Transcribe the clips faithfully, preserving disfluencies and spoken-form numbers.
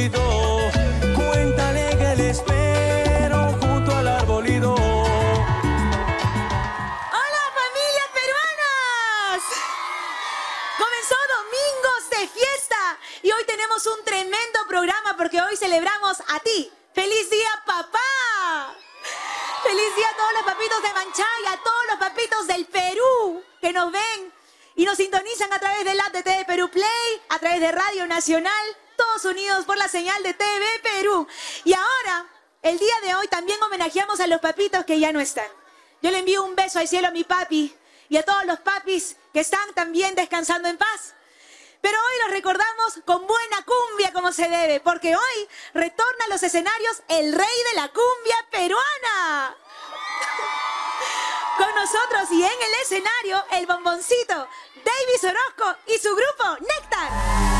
arbolito. Cuéntale que le espero junto al arbolito. ¡Hola, familias peruanas! Comenzó Domingos de Fiesta y hoy tenemos un tremendo programa porque hoy celebramos a ti. ¡Feliz día, papá! ¡Feliz día a todos los papitos de Manchay, a todos los papitos del Perú que nos ven y nos sintonizan a través del app de T V Perú Play, a través de Radio Nacional, todos unidos por la señal de T V Perú. Y ahora, el día de hoy también homenajeamos a los papitos que ya no están. Yo le envío un beso al cielo a mi papi y a todos los papis que están también descansando en paz. Pero hoy los recordamos con buena cumbia como se debe, porque hoy retorna a los escenarios el rey de la cumbia peruana. Con nosotros y en el escenario, el bomboncito, Davis Orozco y su grupo Néctar.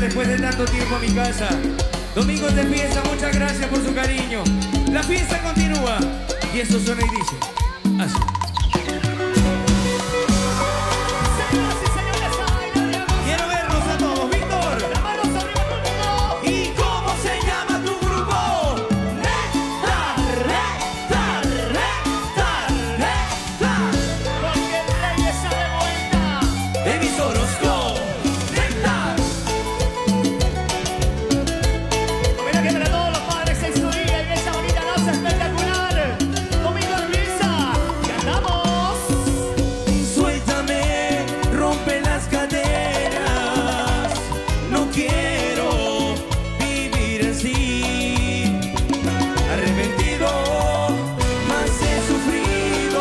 después de tanto tiempo a mi casa. Domingos de fiesta, muchas gracias por su cariño. La fiesta continúa y eso suena y dice así. Quiero verlos a todos, Víctor. La mano sobre el mundo. ¿Y cómo se llama tu grupo? Néctar, néctar, néctar, néctar. Porque el rey está de vuelta. Emisoros con Néctar. Homenaje para todos los padres en su día y esa bonita noche espectacular. Domingo de fiesta, cantamos. Suéltame, rompe las cadenas. No quiero vivir así. Arrepentido, más he sufrido.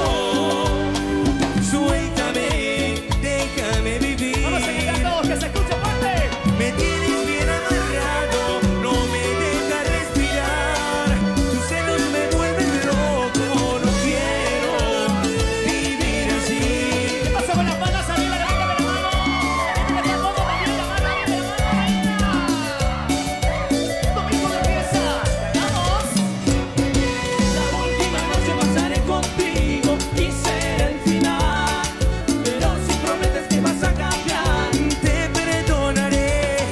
Suéltame, déjame vivir. Vamos a cantar todos, que se escuche fuerte. Me tienes bien amarrado, no me deja respirar. Tus celos me vuelven loco, no quiero vivir así. ¿Qué pasa con las manos arriba? Levántame la mano. Levántame la mano, también la mano, arriba, la mano, venga. Domingo de fiesta, cantamos. La última noche pasaré contigo y será el final. Pero si prometes que vas a cambiar, te perdonaré.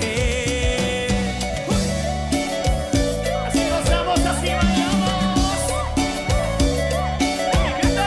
Así gozamos, así bailamos. Y grite.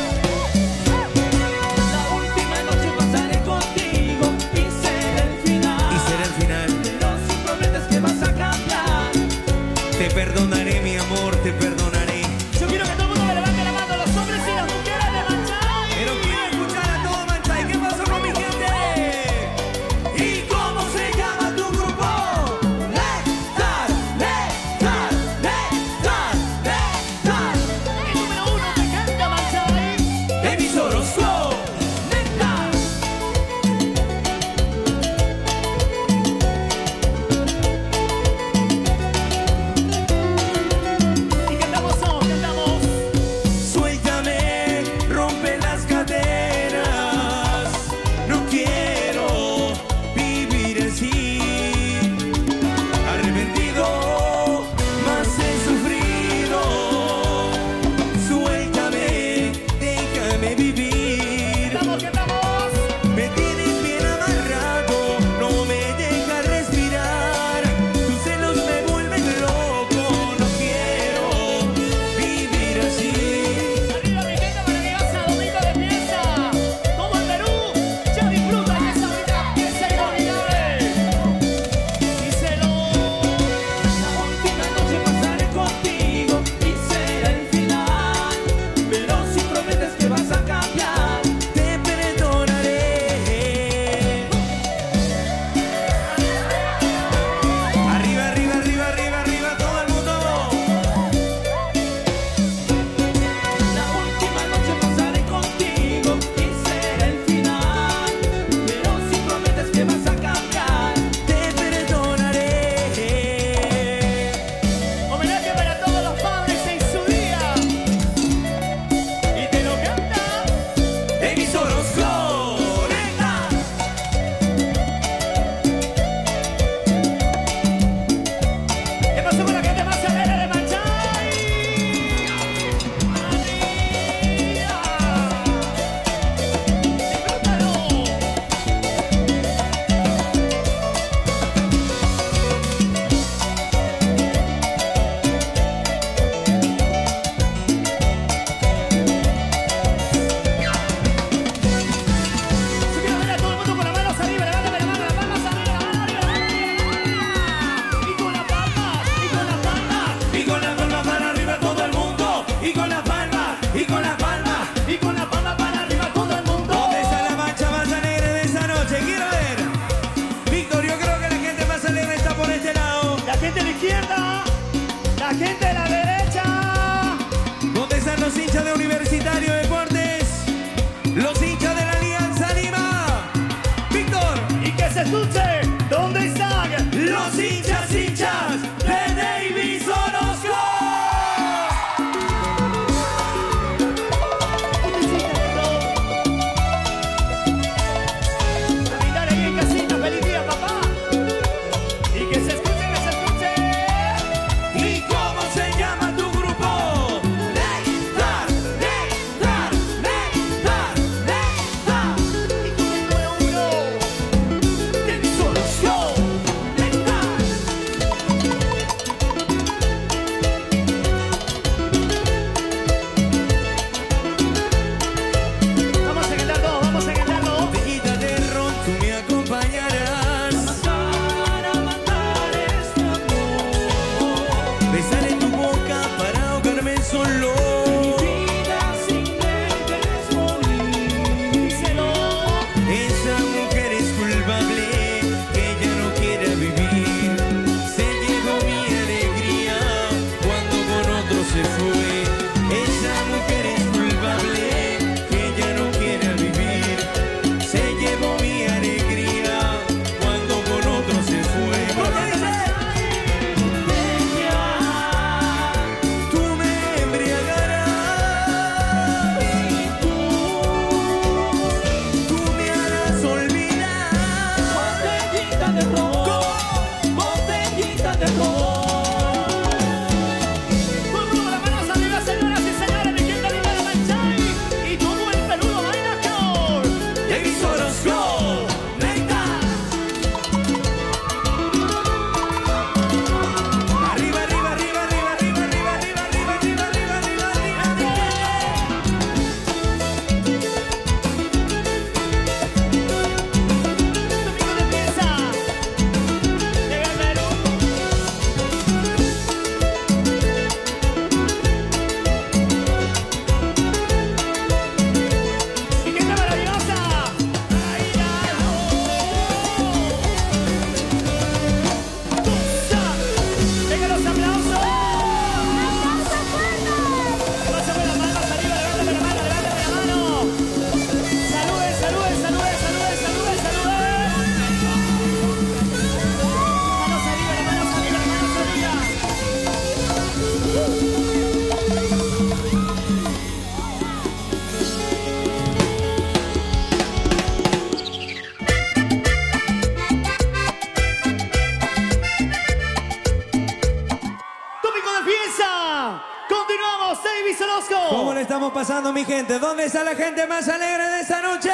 La última noche pasaré contigo y será el final. Y será el final. Pero si prometes que vas a cambiar, te perdonaré, mi amor, te perdonaré. Yo quiero que todo el mundo me levante la mano, los hombres y las mujeres de Manchay. Pero quiero escuchar a todo Manchay. ¿Qué pasó con mi gente? ¿Y cómo se llama tu grupo? Néctar, Néctar, Néctar, Néctar. El número uno que canta Manchay. Emisoros con Néctar. Y cantamos todos, cantamos. Suéltame, rompe las cadenas. No quiero vivir así. Arrepentido, más he sufrido. Suéltame, déjame vivir. Cantamos, cantamos. Me tienes bien amarrado, no me deja respirar. Tus celos me vuelven loco, no quiero vivir así. Arriba mi gente maravillosa, domingo de fiesta. Todo el Perú ya disfruta de esa bonita fiesta inolvidable. Díselo. La última noche pasaré contigo y será el final. Pero si prometes que vas a cambiar, te perdonaré. Arriba, arriba, arriba, arriba, arriba, todo el mundo. La última noche pasaré contigo y será el final. Pero si prometes que vas a cambiar, te perdonaré. Homenaje para todos los padres en su día. Y te lo canta. Emisoros con Néctar. ¿Qué pasó con la gente más alegre de Manchay? ¡Arriba! ¡Disfrútalo! Yo quiero ver a todo el mundo con las manos arriba, levántame la mano, las palmas arriba, la mano arriba, la mano arriba. Y con las palmas, y con las palmas, Y con la palma para arriba todo el mundo. Y con la palma, y con la palma. y con las palmas para arriba todo el mundo. ¿Dónde está la mancha más alegre de esta noche? Quiero ver. Víctor, yo creo que la gente más alegre está por este lado. La gente de la izquierda, la gente de la derecha. ¿Dónde están los hinchas de Universitario Deportes? Los hinchas de la Alianza Lima. Víctor. Y que se escuche, ¿dónde están? Los hinchas, hinchas de Davis Orozco. ¿Dónde está esto? A brindar ahí en casita, feliz día, papá. estamos pasando, mi gente? ¿Dónde está la gente más alegre de esta noche?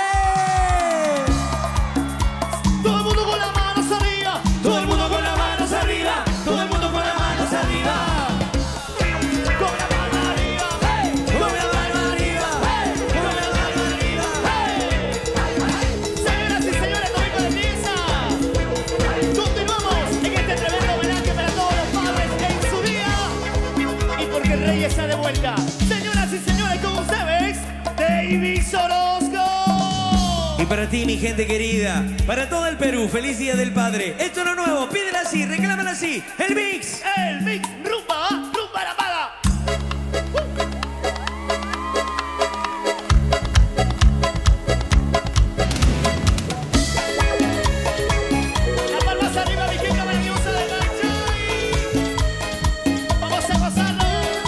Todo el mundo con las manos arriba. Todo el mundo con las manos arriba. Todo el mundo con las manos arriba. Con la mano arriba. Con la mano arriba. Con la mano arriba. Señoras y señores, domingo de pieza. Continuamos en este tremendo homenaje para todos los padres en su día. Y porque el rey está de vuelta. Señoras y señores, con ustedes, David Orozco. Y para ti, mi gente querida, para todo el Perú, feliz Día del Padre. Esto es lo nuevo, pídela así, reclámala así. El mix. El mix rumba, rumba la paga. Las palmas arriba, mi gente maravillosa de Cachay. Vamos a pasarlo.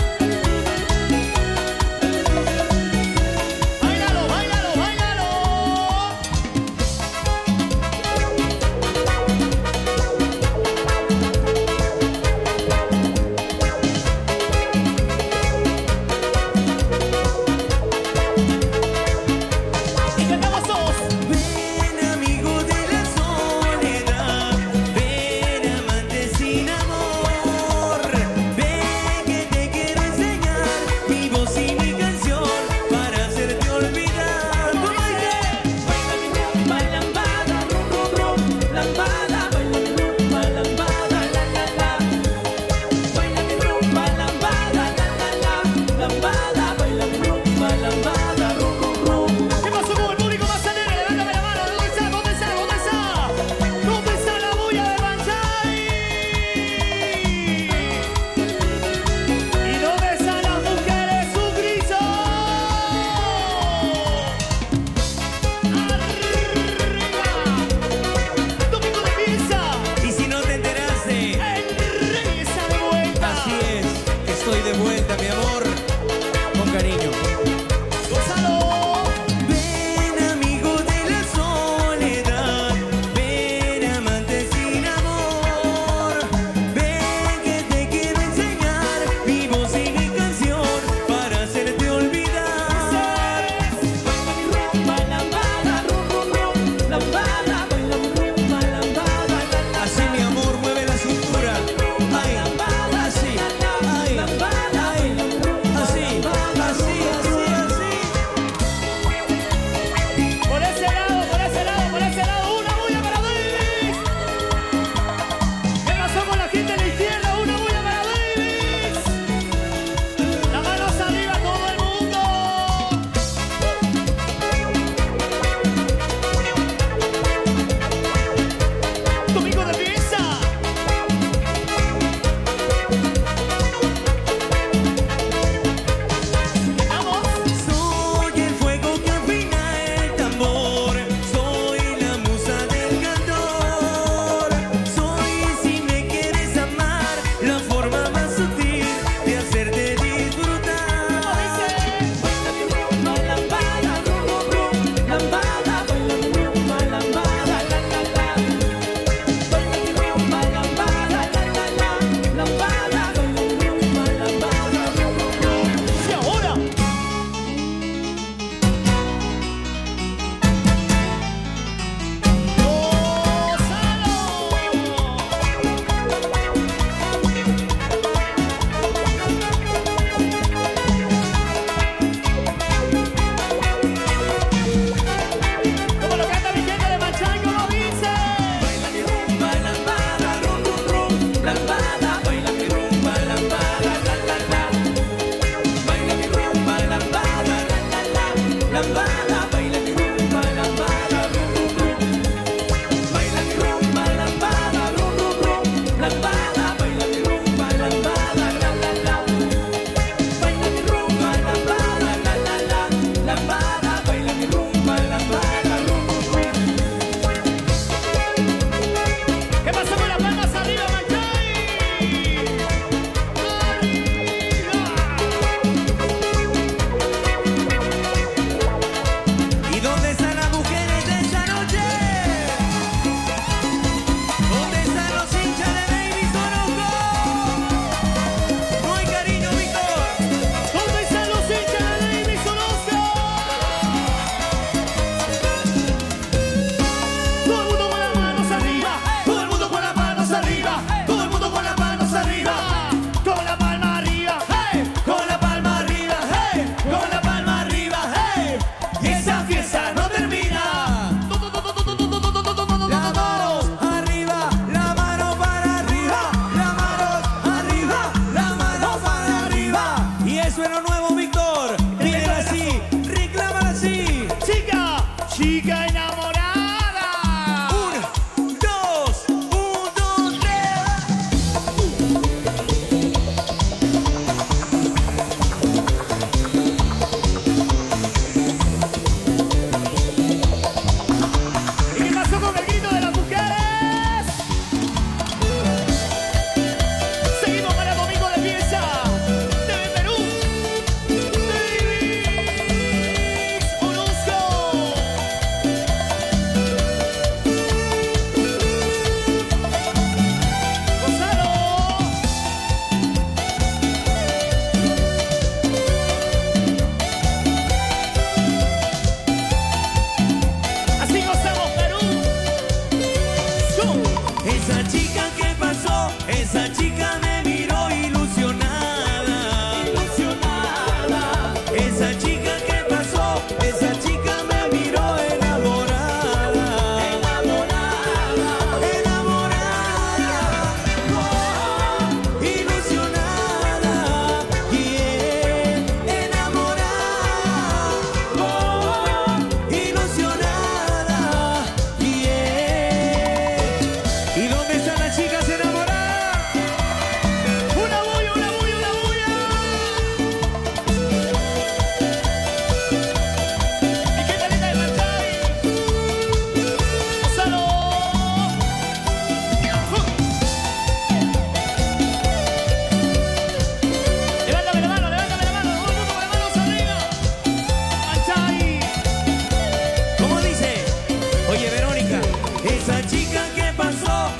Báilalo, báilalo, báilalo.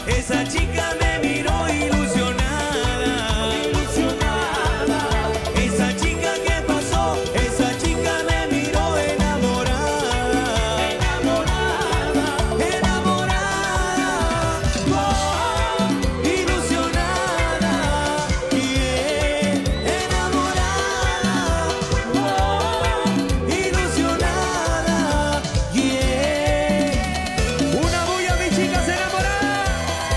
esa chica me miró ilusionada, ilusionada. Esa chica que pasó, esa chica me miró enamorada, enamorada, enamorada, oh, ilusionada, yeah, enamorada, oh, ilusionada, yeah. Una bulla, mis chicas enamoradas.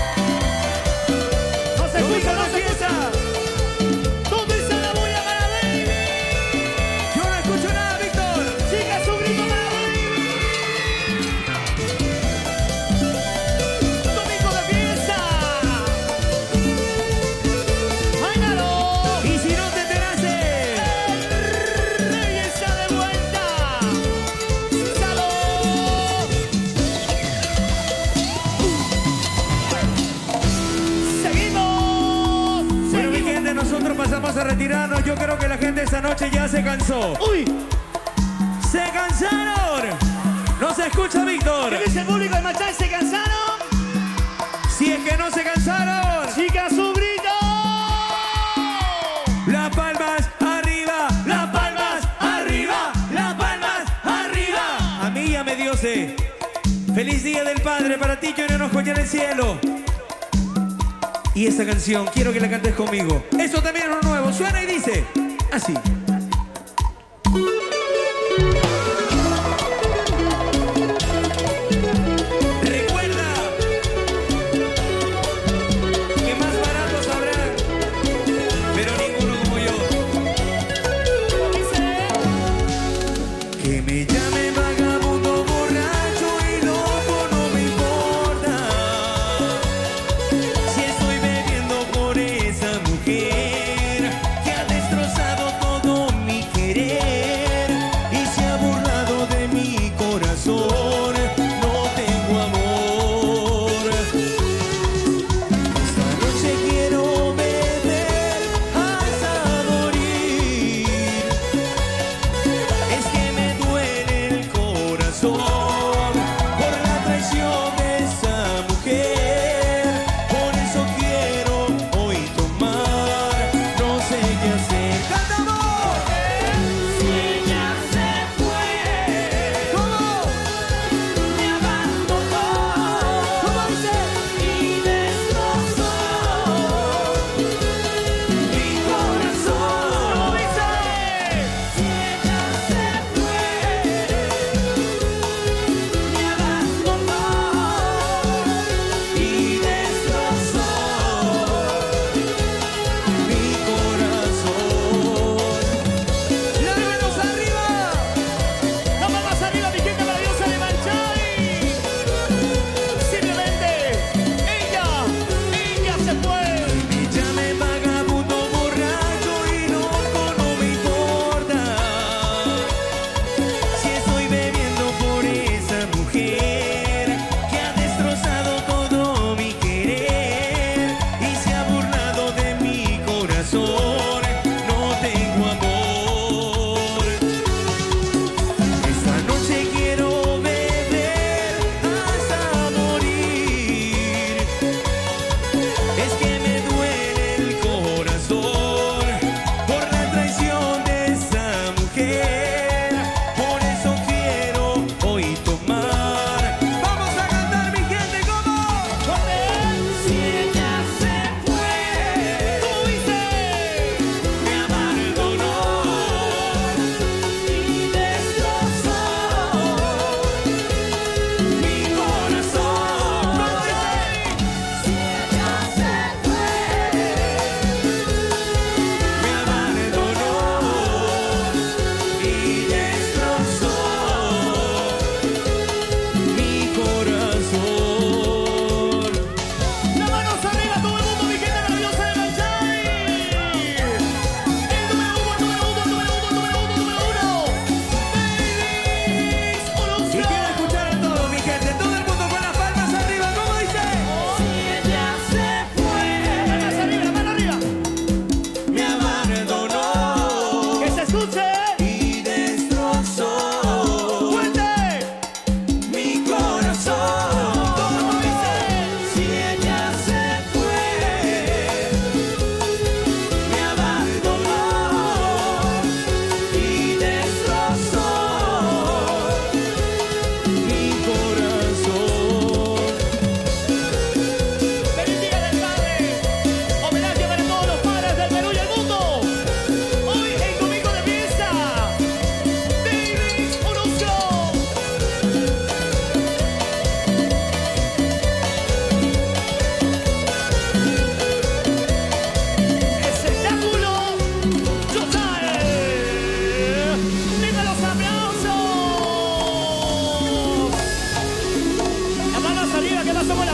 No se escucha, no se Fiesta. escucha. ¿Dónde está la bulla para baby? Yo no escucho nada, Víctor. Chicas, un grito para baby. Domingo de fiesta. ¡Báilalo! Y si no te enteraste, El rey está de vuelta. ¡Salud! Seguimos. bueno, mi Seguimos. gente, nosotros pasamos a retirarnos. Yo creo que la gente esta noche ya se cansó. Uy, ¡Se cansaron! ¿No se escucha, Víctor? ¿qué dice el público de Machay? ¿Se cansaron? Si es que no se cansaron, Chicas, un grito. las palmas arriba, las palmas arriba, las palmas arriba. A mí ya me dio sed. Feliz Día del Padre para ti, que hoy nos coña en el cielo. Y esta canción, quiero que la cantes conmigo. Eso también es lo nuevo. Suena y dice así. Recuerda que más baratos habrá, pero ninguno como yo. Que me llame vagabundo, borracho y loco, no me importa. Si estoy bebiendo por esa mujer que ha destrozado todo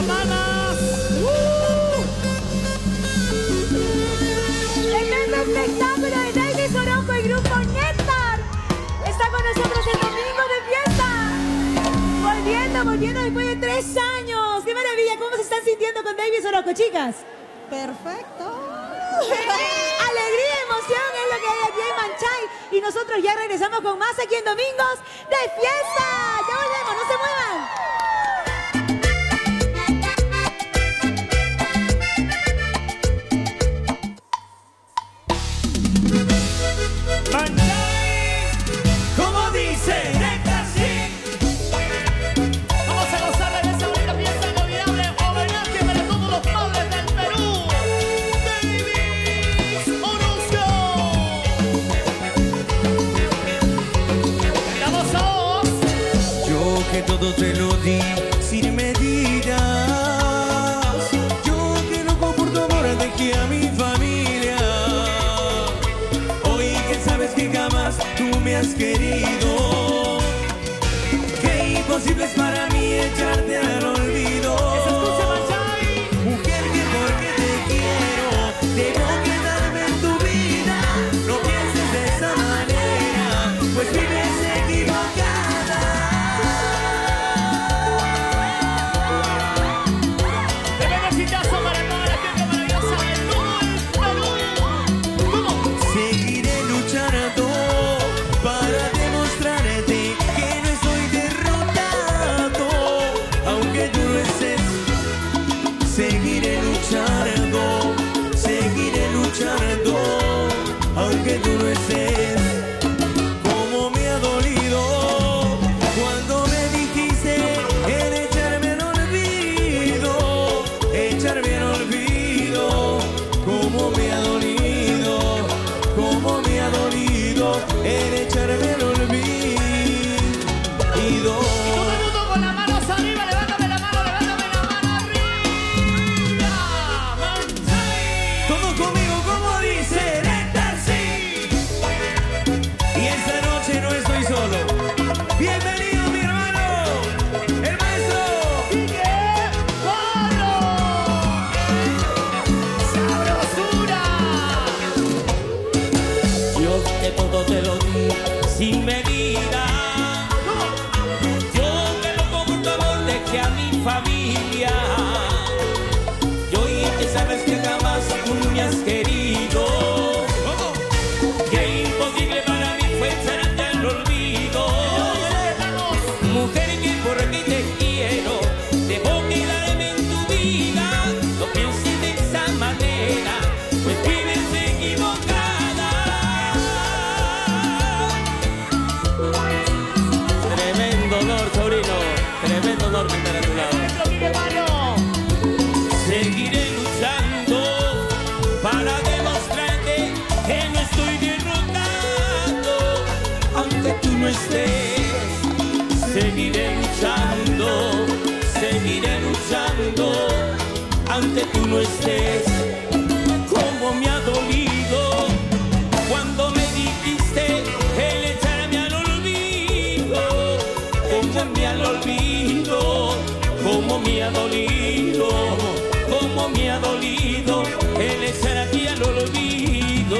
palmas. Tremendo espectáculo de Davis Orozco y Grupo Néctar. Está con nosotros el domingo de fiesta. Volviendo, volviendo después de tres años. ¡Qué maravilla! ¿Cómo se están sintiendo con Davis Orozco, chicas? Perfecto. Alegría, emoción es lo que hay aquí en Manchay. Y nosotros ya regresamos con más aquí en Domingos de Fiesta. Ya volvemos, no se muevan. Como dice, neta sí. Vamos a gozar de esa bonita fiesta inolvidable. Homenaje para todos los padres del Perú. Davis Orozco. Damos a vos. Yo que todo te lo di sin medidas. Yo que loco por tu amor dejé a mi familia. Hoy que sabes que jamás tú me has querido. Qué imposible es para mí echarte al olvido. Que se escuche Manchay. Mujer que porque te quiero debo quedarme en tu vida. No pienses de esa manera, pues vives equivocada. Tremendo exitazo para toda la gente maravillosa de todo el Perú. ¿Cómo? Seguiré luchando para demostrarte que no estoy derrotado, aunque tú lo estés. Seguiré luchando, seguiré luchando, aunque tú no estés. Como me ha dolido cuando me dijiste el echarme al olvido, echarme al olvido. Como me ha dolido, como me ha dolido el echarme al olvido. Todo el mundo con las manos arriba, levántame la mano, levántame la mano arriba. Manchay. Todo conmigo como dice neta sí. Y esta noche no estoy solo. Bienvenido mi hermano, el maestro. ¡Quique Barro! ¡Sabrosura! Yo que todo te lo di sin medida. Yo que loco por tu amor dejé a mi familia. Yo y que sabes que jamás tú me has querido. Qué imposible para mí fue echarte al olvido. Mujer que por ti te quiero, debo quedarme en tu vida. No pienses de esa manera, pues vives equivocada. Tremendo honor, sobrino. Tremendo honor estar a tu lado. ¡Nuestro Quique Barro! Seguiré luchando para demostrarte que no estoy derrotado, aunque tú no estés. Seguiré luchando, seguiré luchando, aunque tú no estés. Como me ha dolido cuando me dijiste el echarme al olvido, echarme al olvido. Como me ha dolido, como me ha dolido el estar aquí al olvido.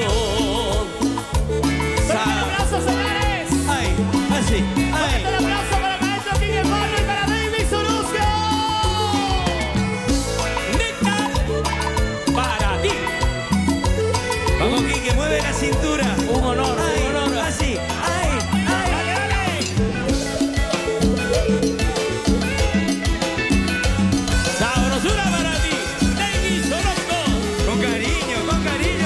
¡Fuerte el aplauso, señores! Ay, así, ay. ¡Fuerte el aplauso para el maestro Quique Barro y para Davis Orozco! Neta, para ti. Vamos Quique, mueve la cintura. Un honor, Ay, un honor. así, ay, ay. ¡Dale, dale! Sabrosura para ti, Davis Orozco. Con cariño, con cariño.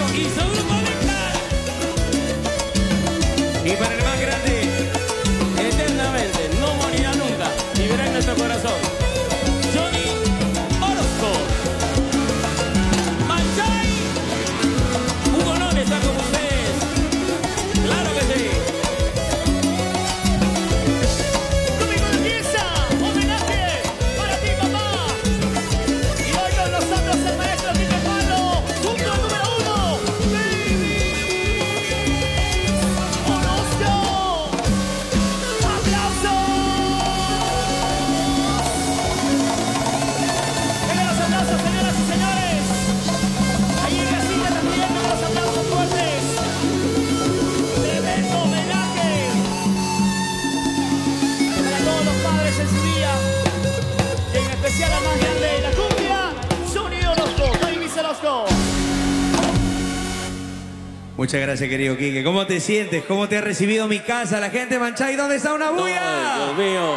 Muchas gracias, querido Quique. ¿Cómo te sientes? ¿Cómo te ha recibido mi casa? La gente de Manchay, ¿dónde está una bulla? Ay, Dios mío.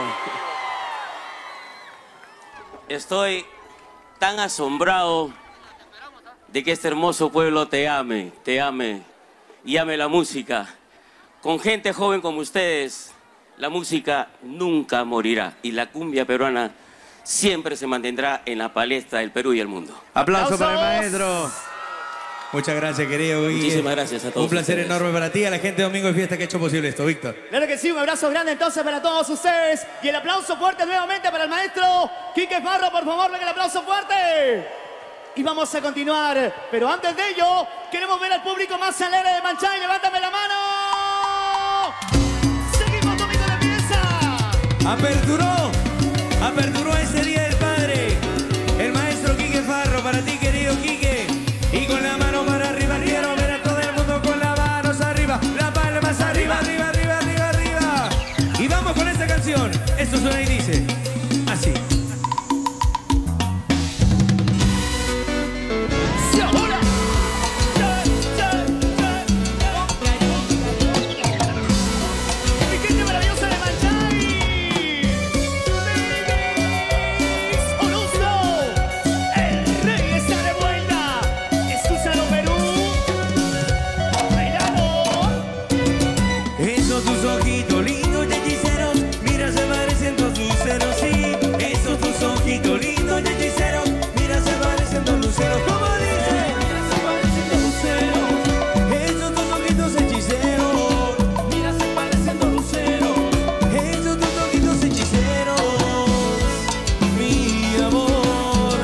Estoy tan asombrado de que este hermoso pueblo te ame, te ame y ame la música. Con gente joven como ustedes, la música nunca morirá y la cumbia peruana siempre se mantendrá en la palestra del Perú y el mundo. Aplauso para el maestro. Muchas gracias, querido Guille. Muchísimas gracias a todos Un placer ustedes. enorme para ti, a la gente de Domingo de Fiesta que ha hecho posible esto, Víctor. Claro que sí, un abrazo grande entonces para todos ustedes. Y el aplauso fuerte nuevamente para el maestro Quique Farro, por favor, venga el aplauso fuerte. Y vamos a continuar, pero antes de ello, queremos ver al público más alegre de Manchay. ¡Levántame la mano! ¡Seguimos Domingo de Fiesta! Aperturó, aperturó ese Día del Padre. El maestro Quique Farro, para ti, querido Quique. Y con la mano para arriba, quiero ver a todo el mundo con las manos arriba. Las palmas arriba, arriba, arriba, arriba, arriba. Y vamos con esta canción. Esto suena y dice así. ¡Sí, ahora! Mi gente maravillosa de Manchay. Orozco, el rey está de vuelta. Escúchalo, Perú. Bailando. Esos tus ojitos lindos y hechiceros, mira se parecen dos luceros, sí. Esos tus ojitos lindos y hechiceros, mira se parecen dos luceros. ¿Cómo dice? Mira se parecen dos luceros. Esos tus ojitos hechiceros, mira se parecen dos luceros. Esos tus ojitos hechiceros, mi amor.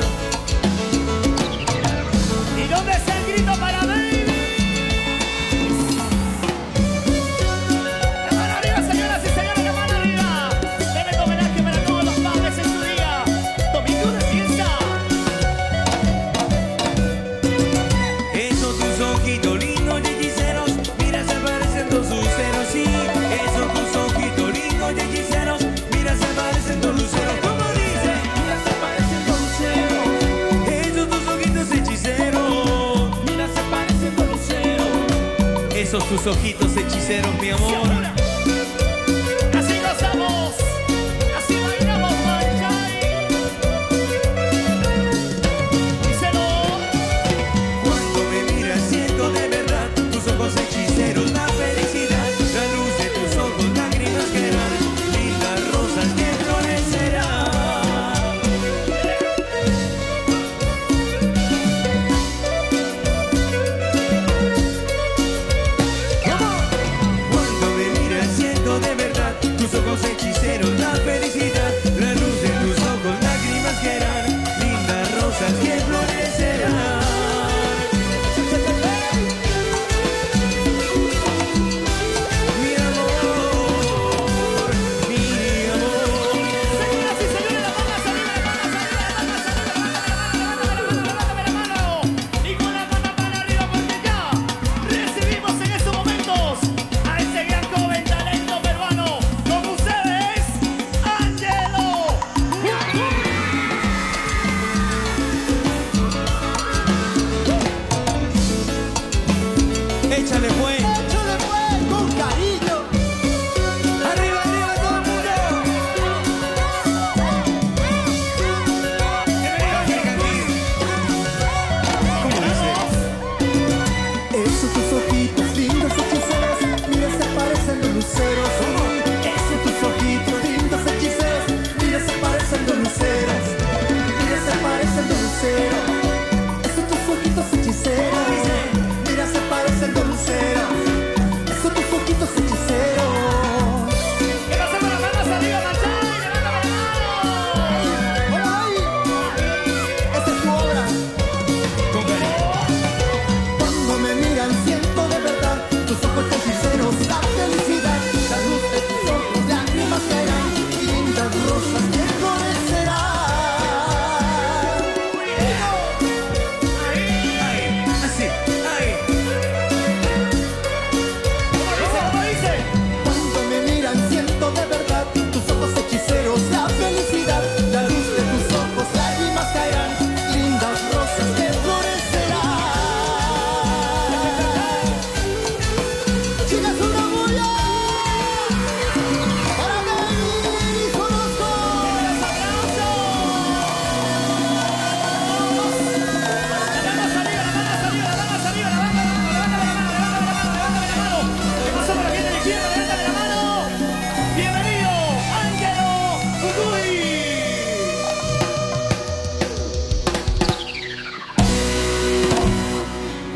¿Y dónde está el grito para David? La mano arriba, señoras y señores, la mano arriba. Tremendo homenaje para todos los padres en su día. Domingo de Fiesta. Esos tus ojitos lindos y hechiceros, mira se parecen dos luceros, sí. Esos tus ojitos lindos y hechiceros, mira se parecen dos luceros. ¿Cómo dice? Mira se parecen dos luceros. Esos tus ojitos hechiceros, mira se parecen dos luceros. Esos tus ojitos hechiceros, mi amor. Así gozamos. Así bailamos, Manchay. Díselo. Cuando me miras siento de verdad tus ojos hechiceros, la felicidad, la luz de tus ojos, lágrimas que dan, lindas rosas que florecerán. Cuando me miras siento de verdad tus ojos hechiceros, la felicidad, la luz de tus ojos, lágrimas que dan, lindas rosas que florecerán. Mi amor, mi amor. Señoras y señores, las palmas arriba, las palmas arriba, las palmas arriba, levántame la mano. Y con la mano para arriba, porque ya recibimos en estos momentos a ese gran joven talento peruano. Con ustedes, Ángelo. Échale pues. ¡Échale pues! ¡Con cariño! Arriba, arriba, todo el mundo. ¿Cómo dice? Esos tus ojitos lindos hechiceros, mira se parecen los luceros. Esos tus ojitos lindos hechiceros, mira se parecen los luceros. Mira se parecen los luceros. Esos tus ojitos hechiceros, mira se parecen los luceros. Esos tus ojitos hechiceros. ¿Qué pasa con las palmas arriba, Manchay? ¡Levántame la mano! Hola ahí. Esta es tu obra. Con cariño. Cuando me miran siento de verdad tus ojos hechiceros, la felicidad, la luz de tus ojos, lágrimas caerán, lindas rosas que florecerán.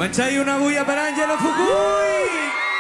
Manchay, una bulla para Ángelo Fukui.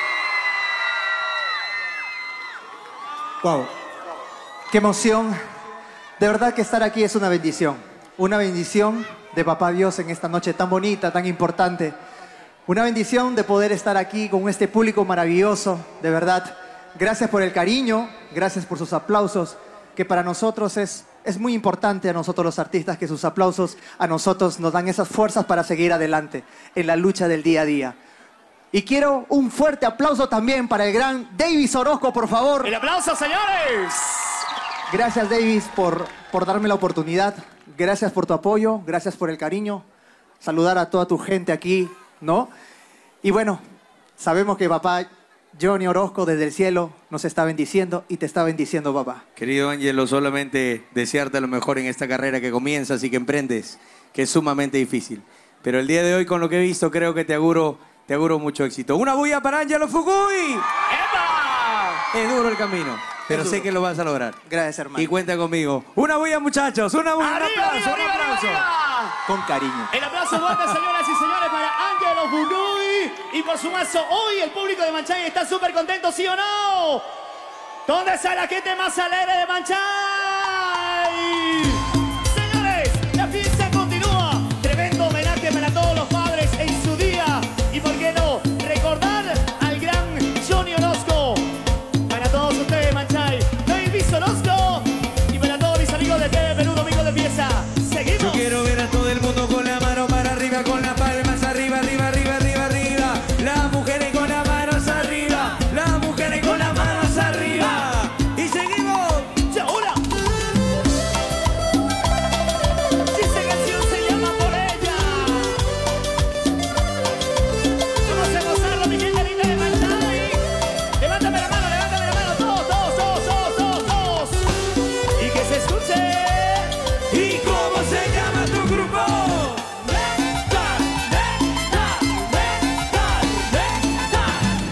Wow, qué emoción. De verdad que estar aquí es una bendición. Una bendición de Papá Dios en esta noche tan bonita, tan importante. Una bendición de poder estar aquí con este público maravilloso. De verdad, gracias por el cariño, gracias por sus aplausos, que para nosotros es, es muy importante a nosotros los artistas, que sus aplausos a nosotros nos dan esas fuerzas para seguir adelante en la lucha del día a día. Y quiero un fuerte aplauso también para el gran Davis Orozco, por favor. ¡El aplauso, señores! Gracias, Davis, por, por darme la oportunidad. Gracias por tu apoyo, gracias por el cariño. Saludar a toda tu gente aquí, ¿no? Y bueno, sabemos que papá Johnny Orozco desde el cielo nos está bendiciendo y te está bendiciendo, papá. Querido Ángelo, solamente desearte lo mejor en esta carrera que comienzas y que emprendes, que es sumamente difícil. Pero el día de hoy, con lo que he visto, creo que te auguro, te auguro mucho éxito. ¡Una bulla para Ángelo Fukui! ¡Epa! Es duro el camino, pero Es sé duro. que lo vas a lograr. Gracias, hermano. Y cuenta conmigo. ¡Una bulla, muchachos! ¡Una bulla! ¡Un ¡Arriba, aplauso! arriba, ¡Un arriba, aplauso! arriba! Con cariño. El aplauso fuerte, señoras y señores, para Ángelo Fukui. Y por su mazo, hoy el público de Manchay está súper contento, ¿sí o no? ¿Dónde está la gente más alegre de Manchay? Señores, la fiesta continúa. Tremendo homenaje para todos los padres en su día. Y por qué no, recordar al gran Johnny Orozco. Para todos ustedes, Manchay, Davis Orozco. Y para todos mis amigos de T V Perú, Domingo de Fiesta. Seguimos. Yo quiero ver a todo el mundo con la mano para arriba, con las palmas arriba, arriba, arriba, arriba, arriba. Las mujeres con las manos arriba, las mujeres con las manos arriba. Y seguimos. Y ahora. Si esta canción se llama Por Ella. Vamos a gozarlo, mi gente linda de Manchay. Levántame la mano, levántame la mano. Todos, todos, todos, todos, todos, todos. Y que se escuche. ¿Y cómo se llama tu grupo? Metal, metal, metal, metal.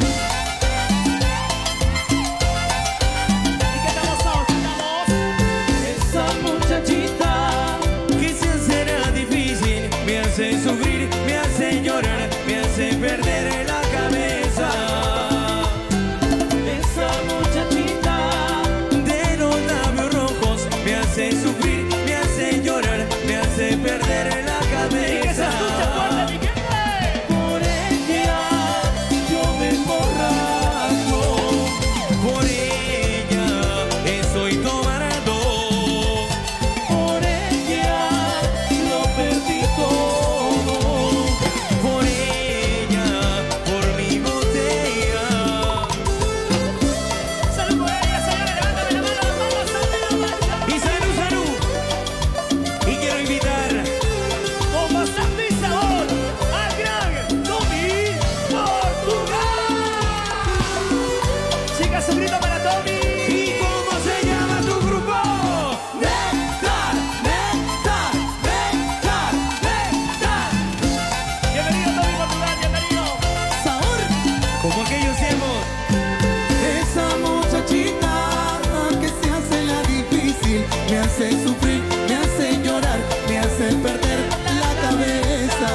¿Y qué estamos todos? ¿Cantamos? Esa muchachita que se hace difícil, me hace sufrir, me hace llorar, me hace perder la cabeza. Esa muchachita de los labios rojos me hace sufrir, me hace llorar, me hace perder la Y que se escuche cabeza. fuerte, mi gente. Por ella yo me emborracho, por ella estoy tomando, por ella lo perdí todo, por ella, por mi botella. Salud por ella, señores. Levántame la mano, las manos arriba. Y salud, salud. Y quiero invitar Con bastante sabor al gran Tommy Portugal. Chicas, un grito para Tommy. ¿Y cómo se llama tu grupo? Nectar, nectar, nectar, nectar. Bienvenido, Tommy Portugal, bienvenido. Sabor, como aquellos tiempos. Esa muchachita que se hace la difícil, me hace sufrir, me hace llorar, me hace perder la cabeza.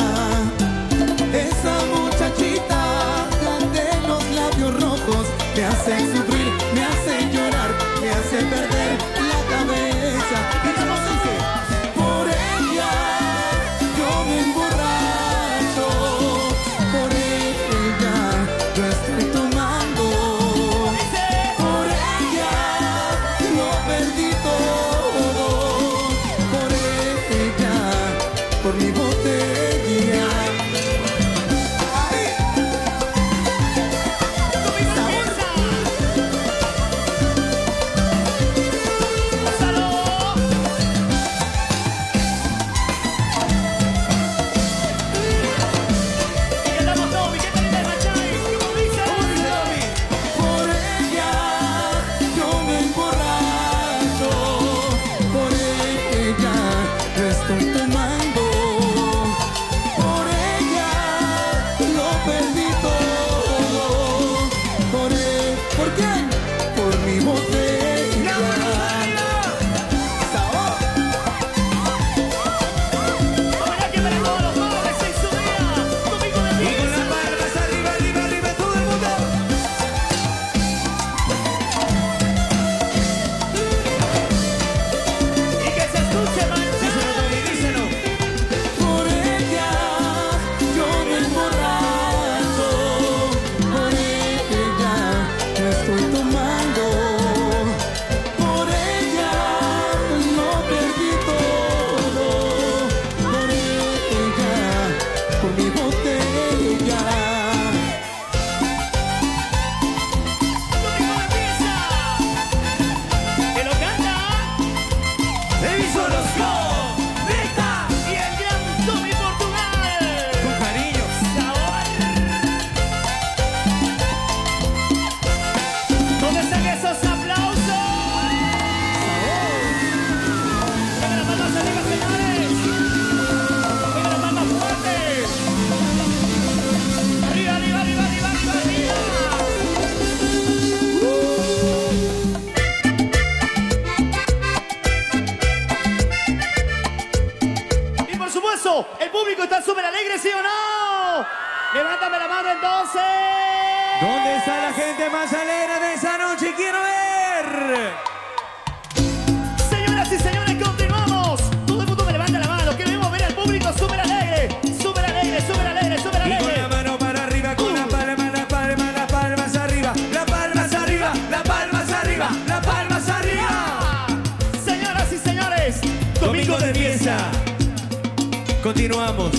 Esa muchachita de los labios rojos, me hace sufrir, me hace llorar, me hace perder la cabeza. ¿Y cómo dice? Por ella yo me emborracho, por ella yo estoy tomando. Por ella lo perdí todo, por ella, por mi botella. Ay, Tommy comienza. Salud. Y cantamos todos, mi gente linda de Manchay. ¿Cómo dice? por ella yo me emborracho, por ella yo estoy tomando, por ella lo perdí todo, por él, ¿por quién? Por mi botella. Sabor. Homenaje para todos los padres en su día. Domingo supuesto, el público está súper alegre, ¿sí o no? Levántame la mano entonces. ¿Dónde está la gente más alegre de esa noche? ¡Quiero ver! Señoras y señores, continuamos. Todo el mundo me levanta la mano. Queremos ver al público súper alegre. Súper alegre, súper alegre, súper Y con alegre. la mano para arriba, con la palma, la palma, las palmas arriba. La palmas arriba, la palmas arriba, la palmas arriba. Señoras y señores, Domingo de fiesta. Continuamos.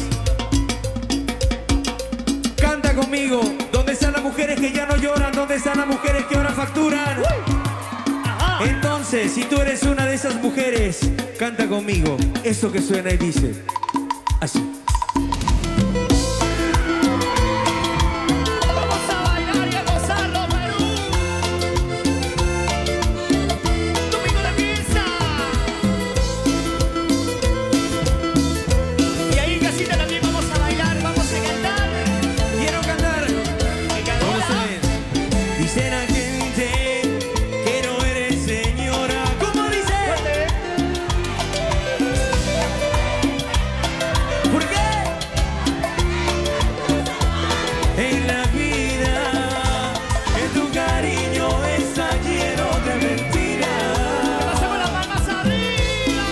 Canta conmigo. ¿Dónde están las mujeres que ya no lloran? ¿Dónde están las mujeres que ahora facturan? Ajá. Entonces, si tú eres una de esas mujeres, canta conmigo. Eso que suena y dice así. Vamos a bailar y a gozarlo, Perú. Domingo de fiesta. Y ahí en casita también vamos a bailar, vamos a cantar. Quiero cantar. Con ustedes. Dice la gente que no eres señora. ¿Cómo dice? ¿Por qué? En la vida, en tu cariño está lleno de mentiras. Hacemos las palmas arriba.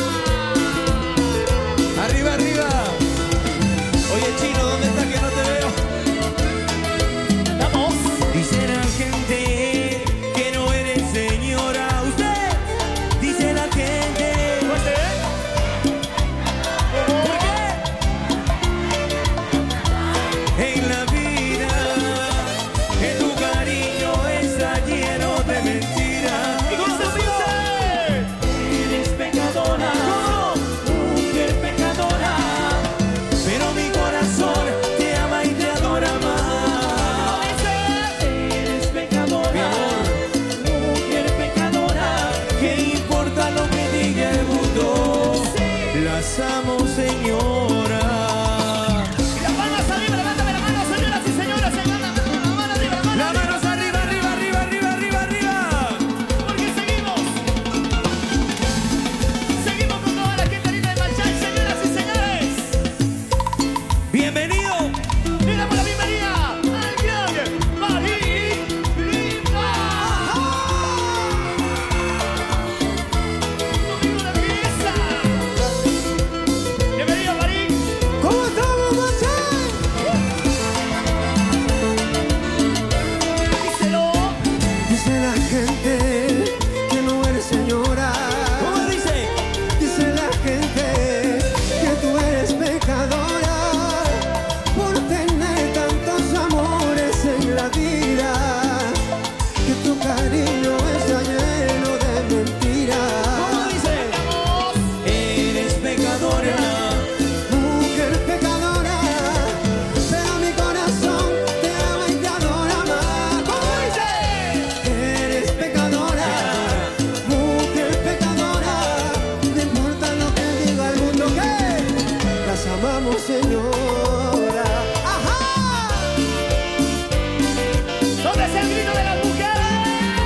Arriba, arriba. Oye, Chino, ¿dónde estás que no te veo? Vamos. Dice la gente que no eres señora. Usted dice la gente. Fuerte. ¿Por qué? En la vida, en tu cariño está lleno de mentiras. ¿Y cómo se dice? Eres pecadora, mujer pecadora, pero mi corazón te ama y te adora más. Eres pecadora, mujer pecadora, ¿qué importa lo que diga el mundo? Las amo, señora. Y las palmas arriba, levántame la mano, señoras y señores. Se gana la mano arriba, la mano Las arriba. manos arriba, arriba, arriba, arriba, arriba, arriba. Porque seguimos. Seguimos con toda la gente linda de Machay, señoras y señores. Bienvenido. Le damos la bienvenida al gran Marín Lima. Domingo de fiesta. Bienvenido, Marín. ¿Cómo estamos, Machay? Díselo. Dice la gente que no eres señora. ¿Cómo dice? Dice la gente que tú eres pecadora por tener tantos amores en la vida, que tu cariño está lleno de mentiras. ¿Cómo dice? Eres pecadora. Mujer pecadora, pero mi corazón te ama y te adora más. ¿Cómo dice? Eres pecadora, mujer pecadora, no importa lo que diga el mundo, que las amamos, señora. ¡Ajá! ¿Dónde es el grito de las mujeres?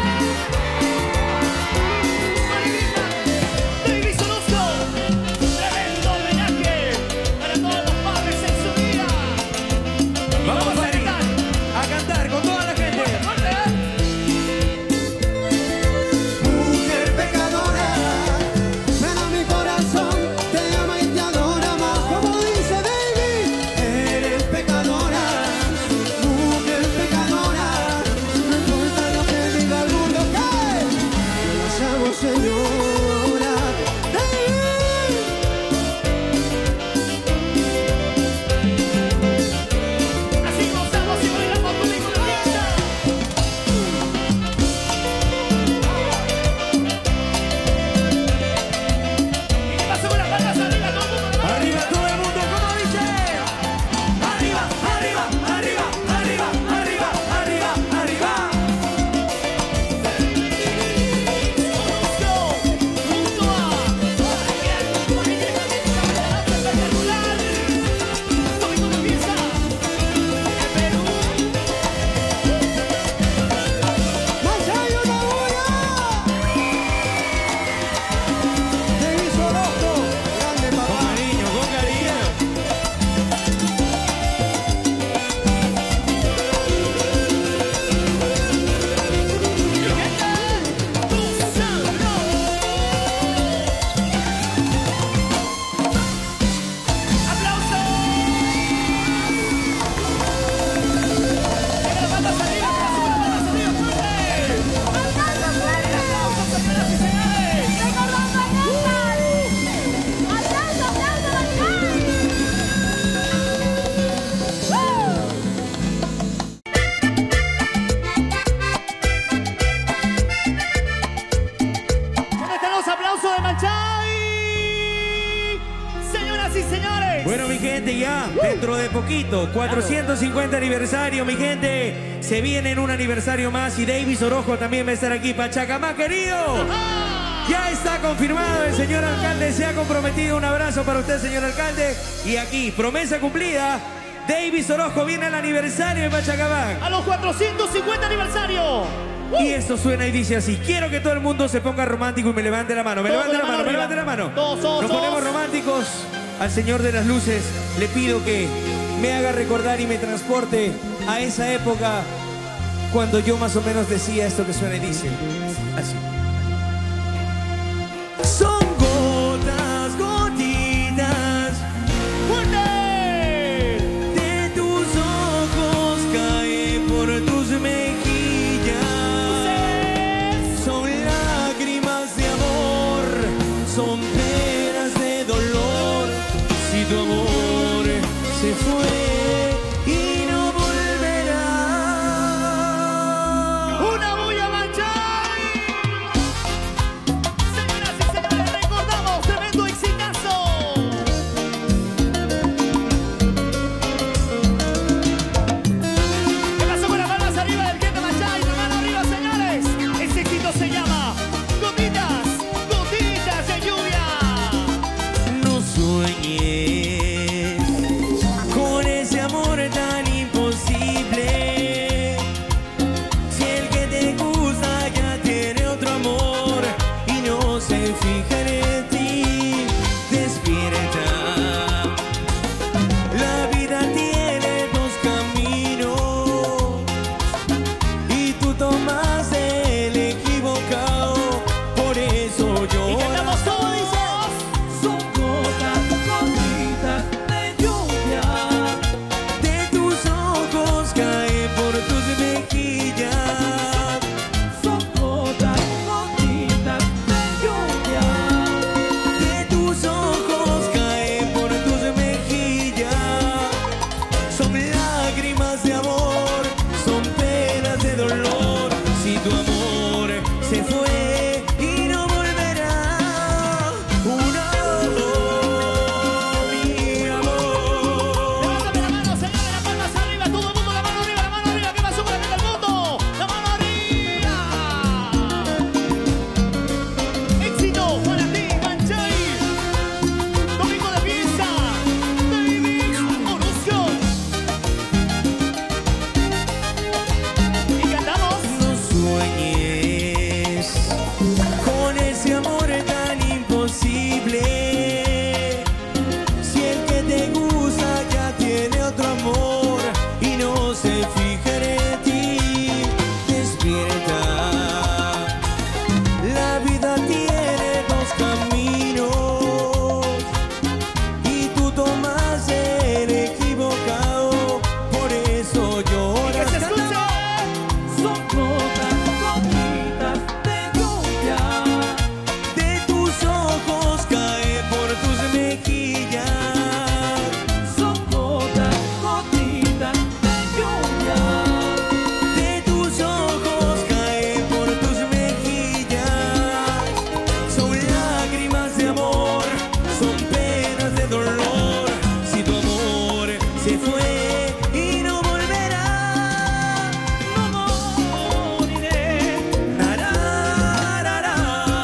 Marinita, David Solosco, tremendo homenaje para todos los padres en su día. Y Vamos, vamos a Mari, cantar. a cantar con toda la gente. Fuerte, ¿eh? Mujer pecadora, pero mi corazón te ama y te adora más. ¿Cómo dice David? y señores. Bueno, mi gente, ya dentro de poquito, cuatrocientos cincuenta aniversario, mi gente. Se viene en un aniversario más y Davis Orojo también va a estar aquí. Pachacamá, querido. Ya está confirmado, el señor alcalde se ha comprometido. Un abrazo para usted, señor alcalde. Y aquí, promesa cumplida. Davis Orojo viene al aniversario de Pachacamá. A los cuatrocientos cincuenta aniversario. Y esto suena y dice así. Quiero que todo el mundo se ponga romántico y me levante la mano. Me Todo levante la la mano mano, me arriba. levante la mano. Todos, todos, Nos todos. ponemos románticos. Al señor de las luces le pido que me haga recordar y me transporte a esa época cuando yo más o menos decía esto que suena y dice así. Son gotas, gotitas ¡Fuerte! de tus ojos, cae por tus mejillas. Son lágrimas de amor, son penas de dolor. Si tu amor se fue y no volverá. ¡Una bulla Manchay! Señoras y señores, recordamos tremendo exitazo. ¿Qué pasó con las manos arriba del Quieto Manchay? La mano arriba, señores. Ese éxito se llama Gotitas, Gotitas de Lluvia. No sueñes con ese amor tan imposible. Si el que te gusta ya tiene otro amor y no se fija en ti, despierta. La vida tiene dos caminos y tú tomas el equivocado. Por eso Y yo cantamos todos. son gotas, gotitas de lluvia. De tus ojos caen por tus mejillas. Son gotas, gotitas de lluvia. De tus ojos caen por tus mejillas. Son lágrimas de amor, son penas de dolor. Si tu amor se fue y no volverá. Un amor, mi amor. Levántame la mano, señores, las palmas arriba, todo el mundo, la mano arriba, la mano arriba. ¿Qué pasó con la gente del mundo? La mano arriba. Éxito para ti, Manchay. Domingo de fiesta. Davis Orojo. Y cantamos. No sueñes con ese amor tan imposible. Si el que te gusta ya tiene otro amor y no se fija en ti, despierta. La vida tiene dos caminos y tú tomas el equivocado. Por eso lloras. ¡Que se escuche! Son gotas, gotitas de lluvia. De tus ojos cae por tus mejillas. Son gotas, gotitas de lluvia. De tus ojos cae por tus mejillas. Son lágrimas de amor, son penas de dolor. Si tu amor se fue y no volverá, no moriré. Nararara.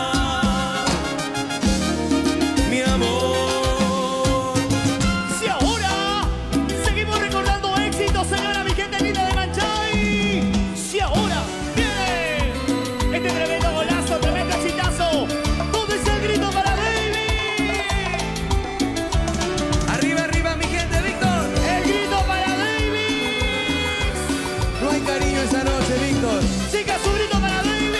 Mi amor. Si ahora seguimos recordando éxitos, señora, mi gente linda de Manchay. Si ahora viene este tremendo golazo, tremendo exitazo. ¿Dónde está el grito para David? Arriba, arriba, mi gente, Víctor. El grito para David. No hay cariño esa noche, Víctor. Chicas, su grito para David.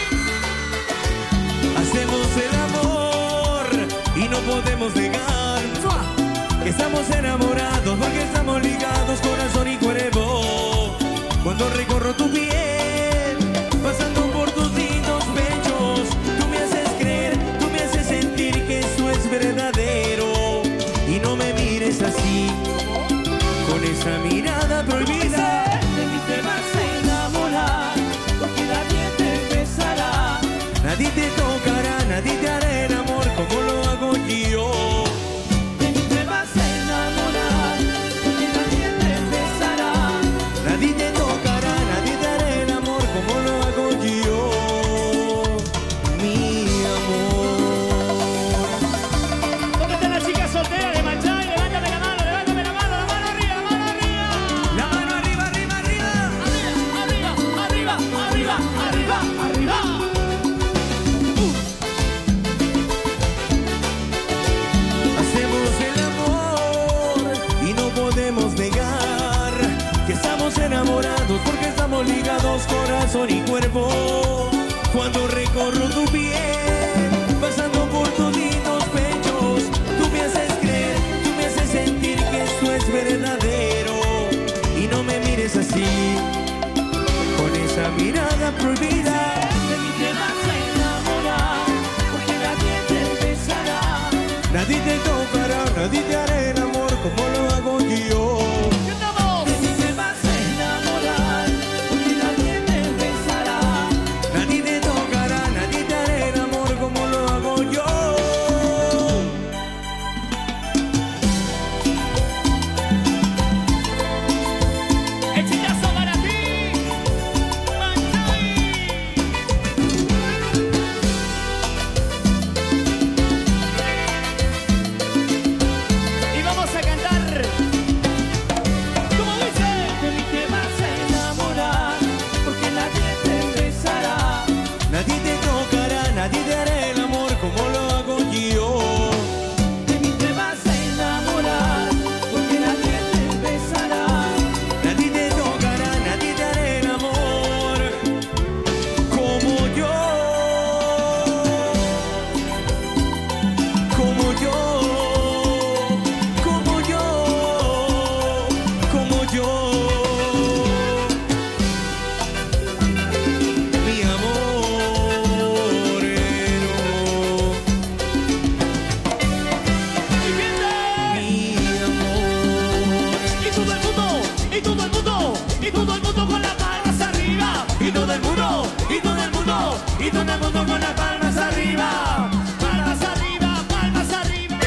Hacemos el amor y no podemos negar que estamos enamorados porque estamos ligados corazón y cuerpo. Cuando recorro tu piel, pasando por tus lindos pechos, tú me haces creer, tú me haces sentir que eso es verdadero. Y no me mires así, con esa mirada prohibida. De mí te vas a enamorar, porque nadie te besará. Nadie te tocará, nadie te hará el amor como lo hago yo. De mí te así, con esa mirada prohibida. De mí te vas a enamorar, porque nadie te besará. Nadie te tocará, nadie te hará el amor como lo hago yo. ¡Cantamos! De mí te vas a enamorar, porque nadie te besará. Nadie te tocará, nadie te hará el amor como lo hago yo. ¡Exitazo para ti! ¡Manchay! Y vamos a cantar. ¿Cómo dice? De mí te vas a enamorar, porque nadie te besará. Nadie te tocará, nadie te hará el amor como lo hago yo. De mí te vas a enamorar, porque nadie te besará. Nadie te tocará, nadie te hará el amor como yo. Como yo, como yo, como yo. Mi amor, ¡Y gente! mi amor. ¡Y todo el mundo! ¡Y todo el mundo! ¡Y todo el mundo con las palmas arriba! ¡Y todo el mundo! ¡Y todo el mundo! ¡Y todo el mundo con las palmas arriba! ¡Palmas arriba! ¡Palmas arriba!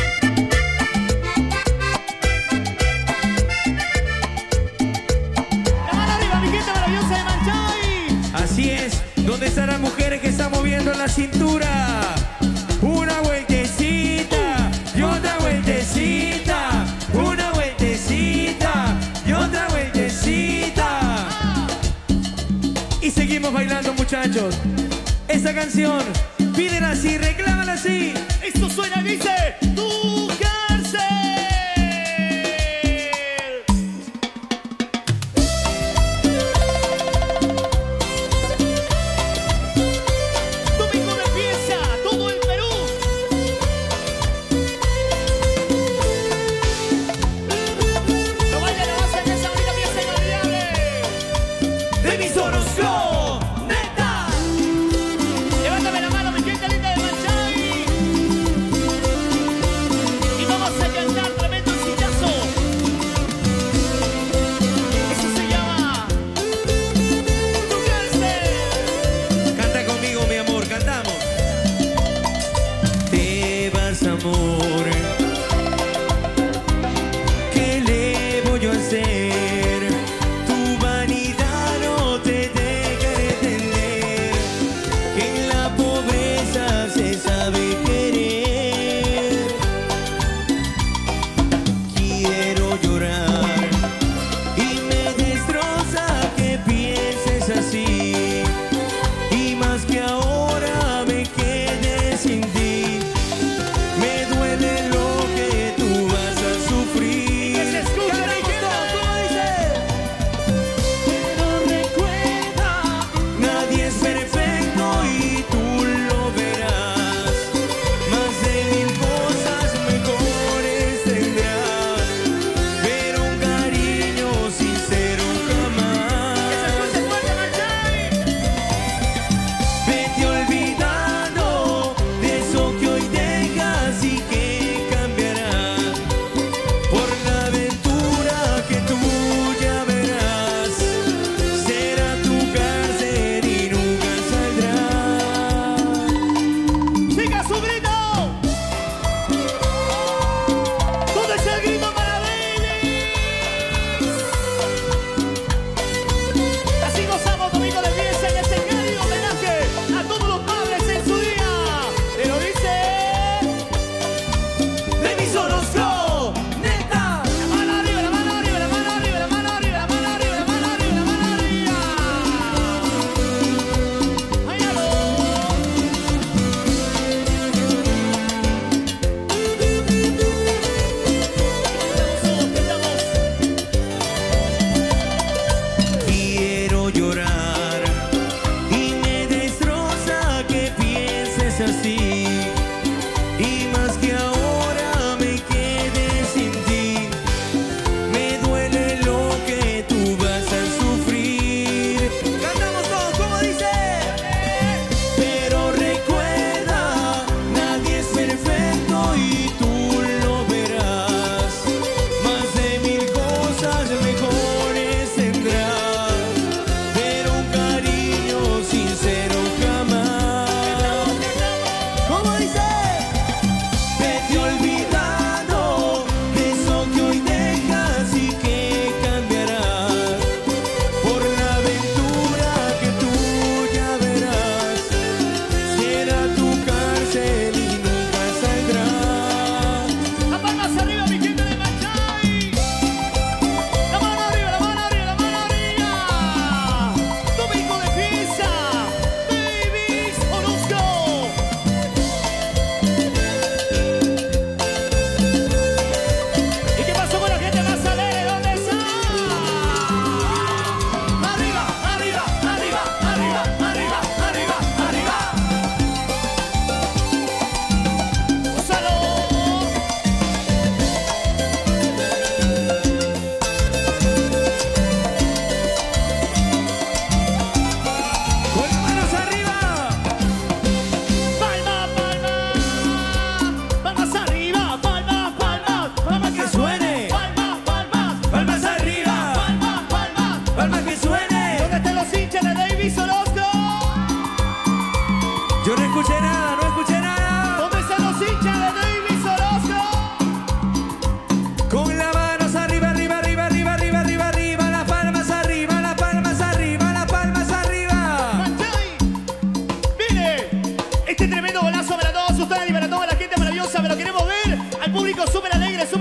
¡La mano arriba, mi gente maravillosa de Manchay! Así es, ¿dónde están las mujeres que están moviendo la cintura? Una vueltecita y otra vueltecita, una vueltecita y otra vueltecita. Y seguimos bailando, muchachos. Esa canción, pídela así, reclámala así. Esto suena y dice tu cárcel. Domingo de fiesta, todo el Perú. No vayan a hacer esa bonita fiesta inolvidable. De mi solución, neta. Levántame la mano, mi gente linda de Manchay.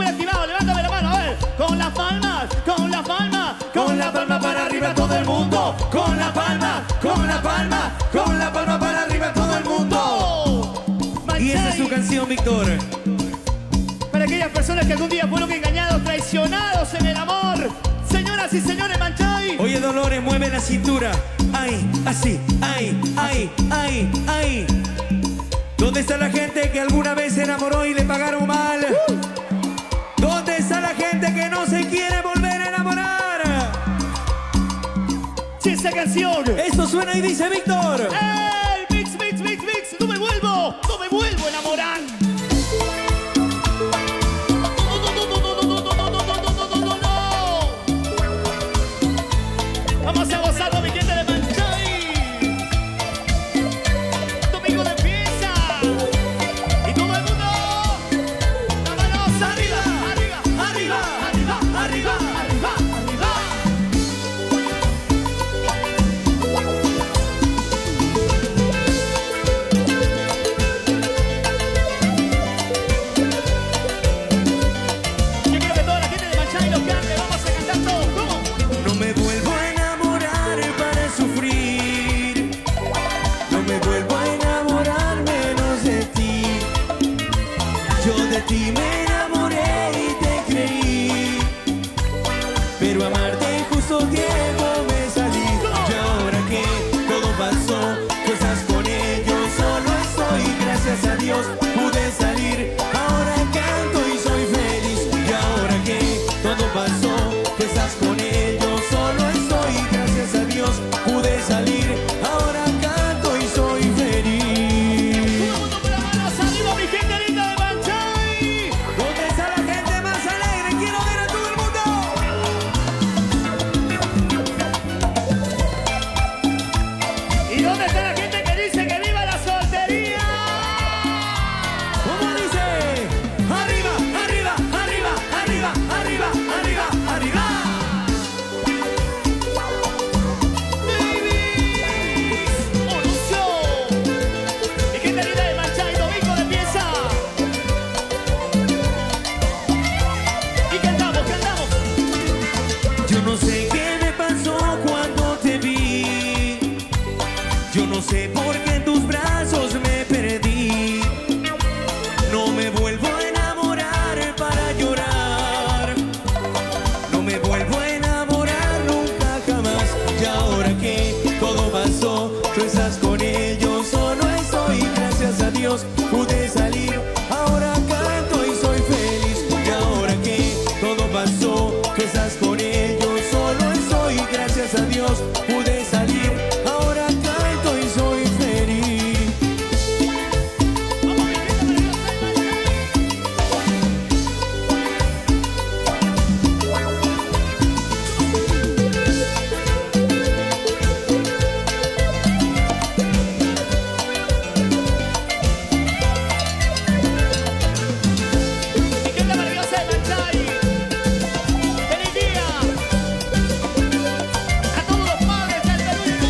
activado, levántame la mano, a ver. Con las palmas, con las palmas, con la palma para arriba todo el mundo. Con la palma, con la palma, con la palma para arriba todo el mundo. Y esa es su canción, Víctor. Para aquellas personas que algún día fueron engañados, traicionados en el amor. Señoras y señores, Manchay. Oye, Dolores, mueve la cintura. Ay, así, ay, ay, ay, ay. ¿Dónde está la gente que alguna vez se enamoró y le pagaron mal? Uh. ¿Dónde está la gente que no se quiere volver a enamorar? Si esa canción. Esto suena y dice Víctor. ¡Ey! Mix, mix, mix, mix. No me vuelvo, no me vuelvo a enamorar. Vamos a gozarlo, mi gente de Manchay. Domingo de fiesta. Y todo el mundo. Las manos arriba, arriba, arriba, arriba, arriba, arriba, arriba. Yo quiero que toda la gente de Manchay lo cante. Vamos a cantar todos. ¿Cómo? No me vuelvo a enamorar para sufrir. No me vuelvo a enamorar menos de ti. Yo de ti me enamoré y te creí, pero amarte justo tiempo me salí. Y ahora que todo pasó, tú estás con ellos, solo estoy, gracias a Dios pude salir. Ahora canto y soy feliz. Y ahora que todo pasó, tú estás con ellos, solo estoy, gracias a Dios pude salir. Ahora canto y soy feliz. Todo el mundo con las manos arriba, mi gente linda de Manchay. ¿Dónde está la gente más alegre? Quiero ver a todo el mundo. ¿Y dónde está la gente que dice que viva la soltería? ¿Cómo dice? Arriba, arriba, arriba, arriba, arriba, arriba, arriba. Babies, oh, Lucio. Mi gente linda de Manchay, domingo de pieza. Y cantamos, cantamos. Yo no sé qué me pasó cuando te vi. Yo no sé por qué en tus brazos me perdí. No me vuelvo a enamorar para llorar. No me vuelvo a enamorar nunca jamás. Y ahora que todo pasó, tú estás con ellos, solo estoy, gracias a Dios pude salir. Ahora canto y soy feliz. Y ahora que todo pasó, tú estás con ellos, solo estoy, gracias a Dios pude salir. Ahora canto y soy feliz. Vamos, mi gente maravillosa de Manchay. ¡Feliz día! A todos los padres del Perú y del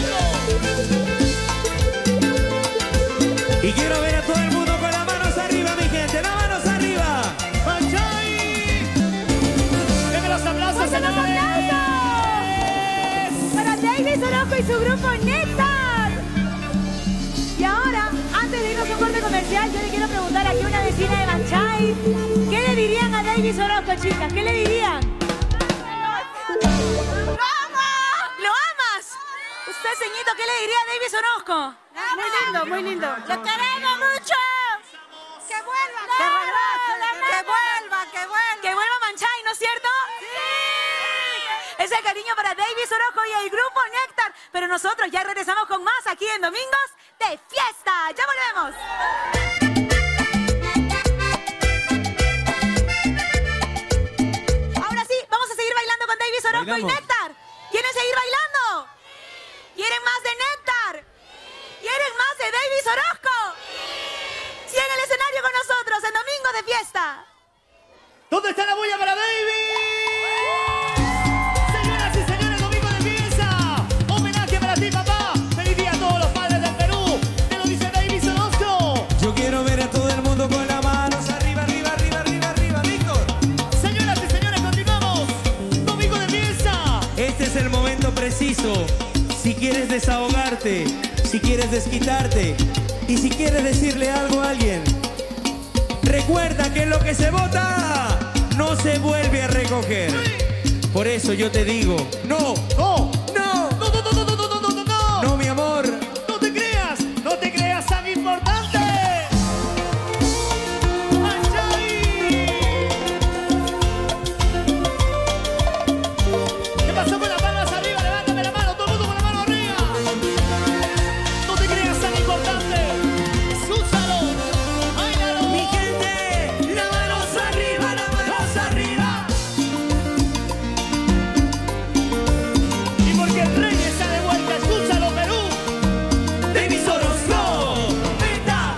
mundo. Y quiero ver a todo el mundo con las manos arriba, mi gente, las manos arriba. Manchay. Denme los aplausos, ¡Fuertes los señores. aplausos! Para Davis Orozco y su grupo Néctar. Y ahora, antes de irnos a un corte comercial, yo le quiero preguntar aquí a una vecina de Manchay. ¿Qué le dirían a Davis Orozco, chicas? ¿Qué le dirían? ¡Lo amo! ¿Lo amas? Usted, ceñito, ¿qué le diría a Davis Orozco? Muy lindo, muy lindo. ¡Lo queremos mucho! ¡Que vuelva! ¡Que vuelva! ¡Que vuelva! ¡Que vuelva! ¡Que vuelva Manchay, ¿no es cierto? ¡Sí! Es el cariño para Davis Orozco y el grupo Néctar. Pero nosotros ya regresamos con más aquí en Domingos de Fiesta. ¡Ya volvemos! Ahora sí, vamos a seguir bailando con Davis Orozco y Bailamos. Néctar. ¿Quieren seguir bailando? ¿Quieren más de Néctar? ¿Quieren más de Davis Orozco? Sí, en el escenario con nosotros en Domingo de Fiesta. ¿Dónde está la bulla para David? Señoras y señores, domingo de fiesta. Homenaje para ti, papá. Feliz día a todos los padres del Perú. Te lo dice David Orozco. Yo quiero ver a todo el mundo con las manos arriba, arriba, arriba, arriba, arriba, Víctor. preciso. Si quieres desahogarte, si quieres desquitarte y si quieres decirle algo a alguien, recuerda que lo que se bota no se vuelve a recoger. Por eso yo te digo, no, ¡No! no, ¡No, no, no, no, no, no, no, no, no! no, mi amor. ¡No te creas! ¡No te creas tan importante! ¡Manchai! ¿Qué pasó con las palmas arriba? Levántame la mano, todo el mundo con la mano arriba. ¡No te creas tan importante! ¡Súsalo! ¡Báilalo! Mi gente, las manos arriba, las manos arriba. Y porque el rey está de vuelta, escúchalo, Perú. David Orozco, venta.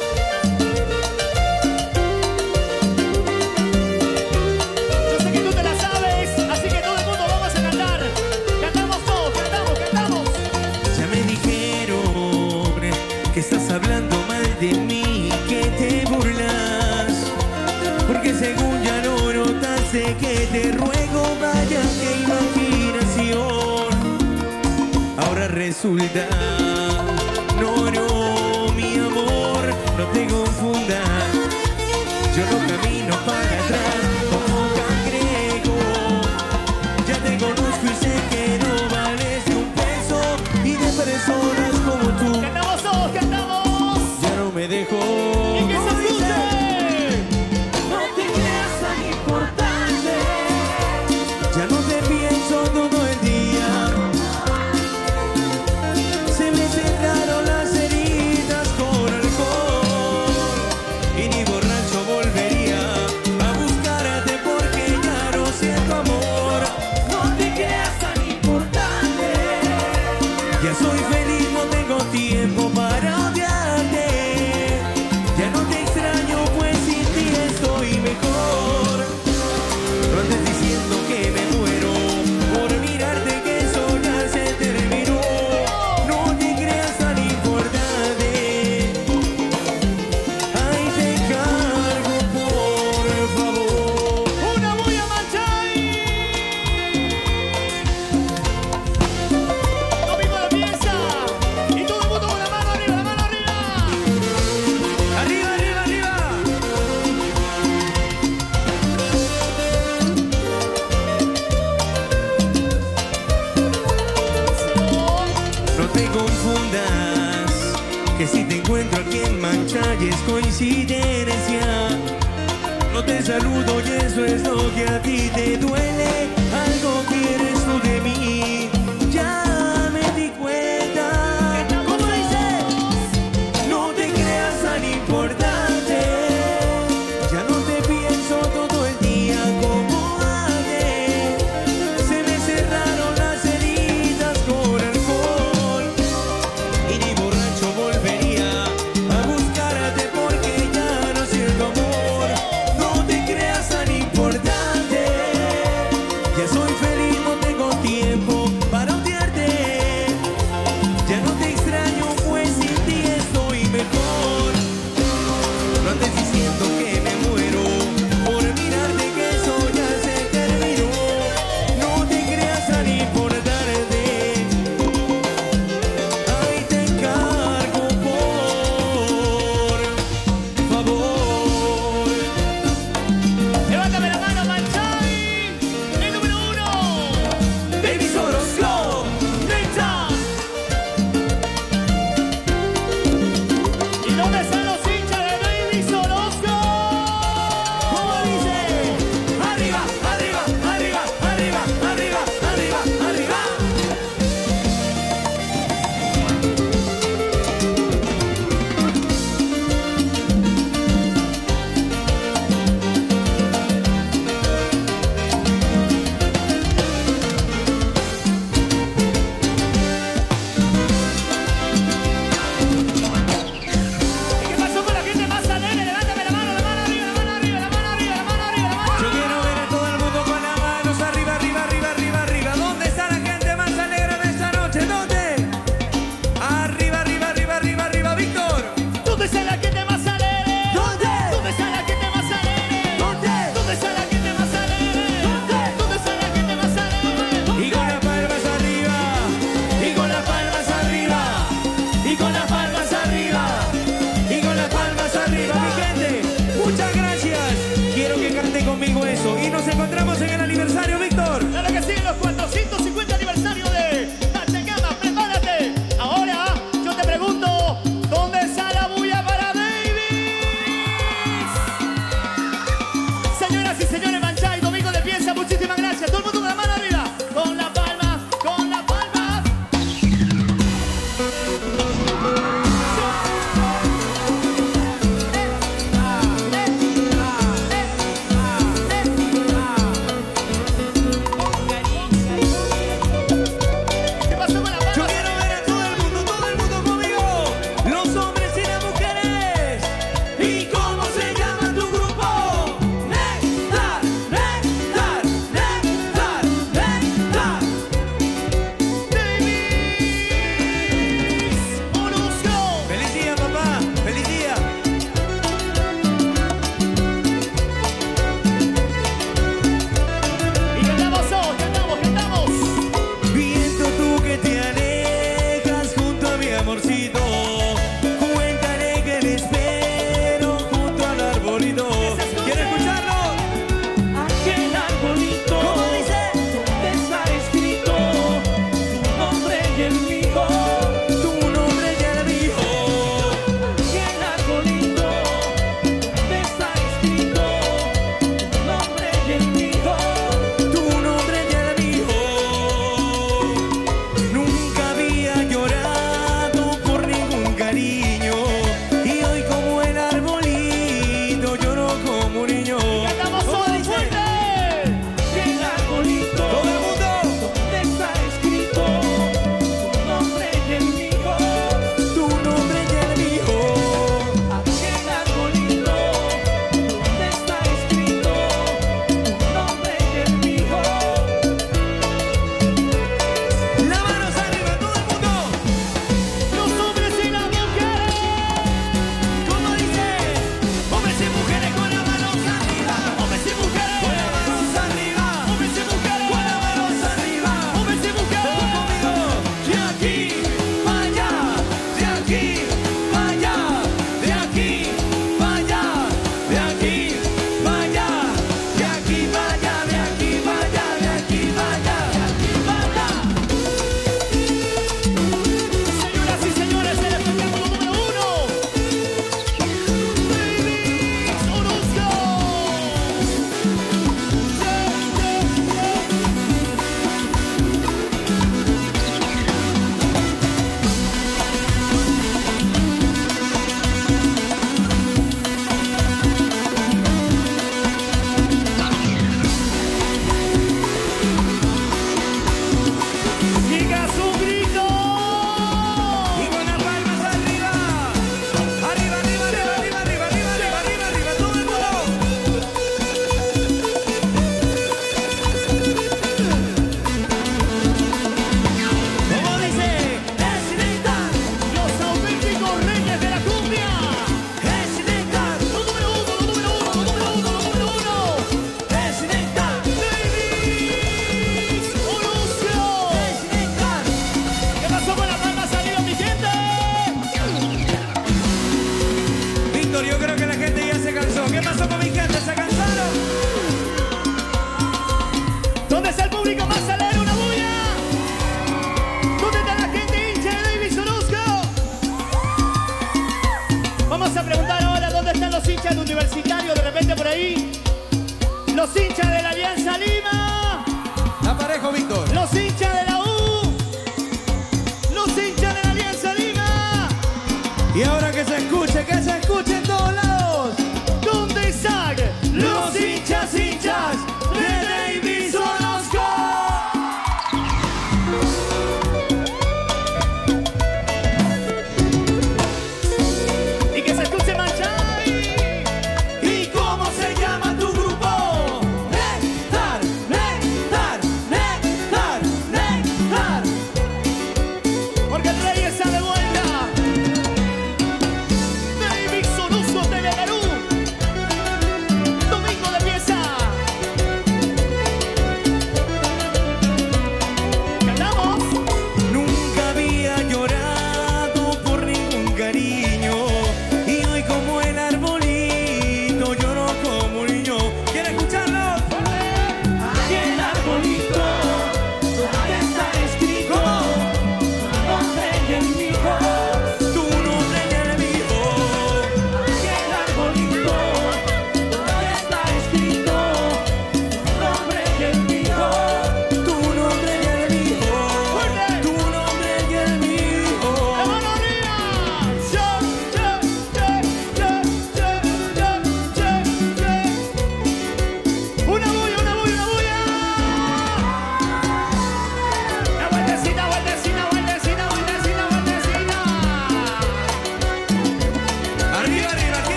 Yo sé que tú te la sabes, así que todo el mundo vamos a cantar. Cantamos todos, cantamos, cantamos. Ya me dijeron que estás hablando mal de mí, que te burlas, porque según ya no notaste que te ruego, vaya que imaginación. Ahora resulta, no, no, mi amor, no te confundas. Yo no camino para atrás como cangrejo. Ya te conozco y sé que no vales ni un peso, y de personas como tú Cantamos todos, cantamos. ya no me dejo. Y que se escuche. No te creas tan importante. Ya no te pienso todo el día. Se me cerraron las heridas con alcohol, y ni borracho volvería a buscarte porque ya no siento amor. No te creas tan importante. Ya soy feliz, no tengo tiempo para odiarte. Ya no te extraño, pues sin ti estoy mejor. No andes diciendo que me muero por mirarte, que eso ya se terminó. No te creas tan importante. Ay, te encargo, por favor. Una bulla, Manchai. Domingo de fiesta. Y todo el mundo con la mano arriba, la mano arriba. Arriba, arriba, arriba. No te confundas, que si te encuentro aquí en Manchai es coincidencia. No te saludo y eso es lo que a ti te duele.